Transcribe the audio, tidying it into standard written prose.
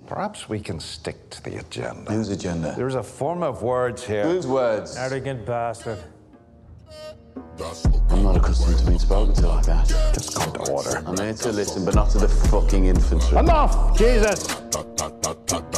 Perhaps we can stick to the agenda. Whose agenda? There's a form of words here. Whose words? Arrogant bastard. I'm not accustomed to being spoken to like that. Just come to order. I'm here to listen, but not to the fucking infantry. Enough! Jesus!